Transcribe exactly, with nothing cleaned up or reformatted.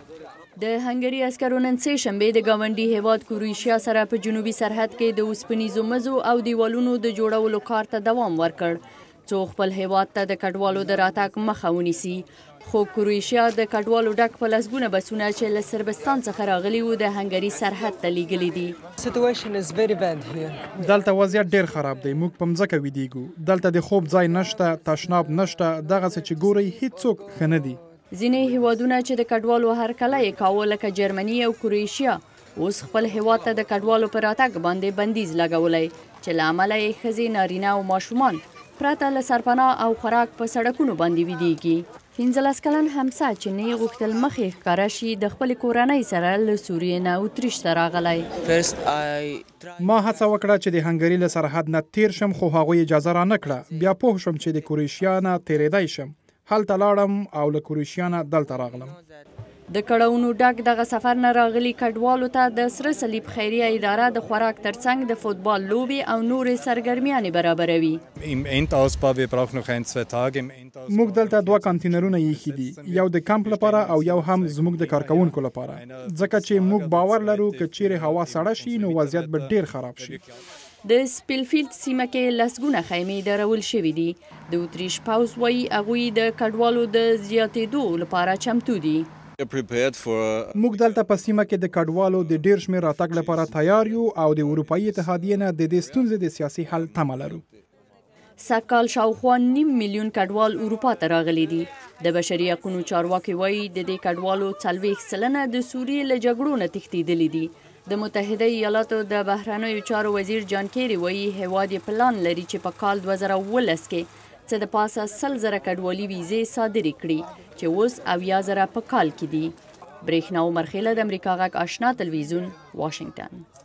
د هنګري عسکرو نن سه شنبې د ګاونډي هیواد کروشیا سره په جنوبي سرحد کې د اوسپنیزو مزو او دیوالونو د جوړولو کار ته دوام ورکړ څو خپل هیواد ته د کډوالو د راتګ مخه ونیسي. خو کروشیا د کډوالو ډک په لسګونه بسونه چې له صربستان څخه راغلي وو د هنګري سرحد ته لیږلي دي. دلته وضعیت ډیر خراب دی. موږ په مځکه ویدیږو. دلته د خوب ځای نشته، تشناب نشته. دغسې چې ګورئ هیڅوک ښه نه دي. ځینې هیوادونه چې د کډوالو هرکلی یې کاوه لکه جرمني او کروشیا اوس خپل هیواد ته د کډوالو په راتګ باندې بندیز لګولی چې له امله یې ښځې، نارینه او ماشومان پرته له سرپناه او خوراک په سړکونو باندې ویدیږي. پنځلس کلن همسا چې نه یې غوښتل مخې ښکاره شي د خپلې کورنۍ سره له سوریې نه اتریش ته راغلی. ما هڅه وکړه چې د هنګري له سرحد نه تیر شم خو هغوی اجازه را نه کړه. بیا پوه شوم چې د کروشیا نه تیرېدی شم. هلته لاړم او له کروشیا نه دلته راغلم. د کړاوونو ډک دغه سفر نه راغلي کډوالو ته د سره صلیب خیریه اداره د خوراک ترڅنګ د فوتبال لوبې او نورې سرګرمیانې برابروي. موږ دلته دوه کانتینرونه ایښي دي، یو د کمپ لپاره او یو هم زموږ د کارکوونکو لپاره، ځکه چې موږ باور لرو که چیرې هوا سړه شي نو وضعیت به ډیر خراب شي. د سپیلفیلد سیمه کې لسګونه خیمې درول شوي دي. د اتریش پوځ وایي هغوی د کډوالو د زیاتېدو لپاره چمتو دي. موږ دلته په سیمه کې د کډوالو د ډیر شمېر راتګ لپاره تیار یو او د اروپایي اتحادیې نه د دې ستونزې د سیاسي حل تمه لرو. سږکال شاوخوا نیم میلیون کډوال اروپا ته راغلي دي. د بشري حقونو چارواکي وایي د دې کډوالو څلوېښت سلنه د سوریې له جګړو نه تښتېدلي دي. د متحده ایالاتو د بهرنیو چارو وزیر جنجالي وایي هیواد یې پلان لري چې په کال دوه زره اوولس کې چې د پاسه سل زره کډوالي ویزې صادرې کړي چې اوس اویا زره په کال کې دي. برېښنا عمر خیله د امریکا غږ آشنا تلویزیون، واشنګټن.